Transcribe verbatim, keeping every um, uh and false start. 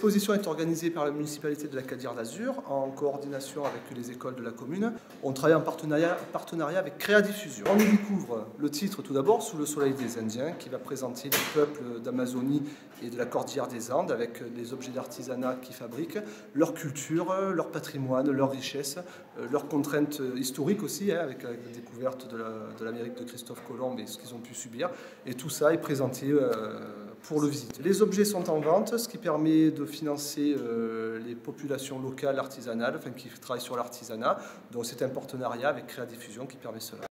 L'exposition est organisée par la municipalité de l'Acadière d'Azur en coordination avec les écoles de la commune. On travaille en partenariat, partenariat avec Créadiffusion. On y découvre le titre tout d'abord, Sous le soleil des Indiens, qui va présenter les peuples d'Amazonie et de la Cordillère des Andes avec des objets d'artisanat qu'ils fabriquent, leur culture, leur patrimoine, leur richesse, leurs contraintes historiques aussi, hein, avec la découverte de l'Amérique de, de Christophe Colomb et ce qu'ils ont pu subir. Et tout ça est présenté euh, pour le visite. Les objets sont en vente, ce qui permet de financer euh, les populations locales artisanales, enfin qui travaillent sur l'artisanat. Donc c'est un partenariat avec Créadiffusion qui permet cela.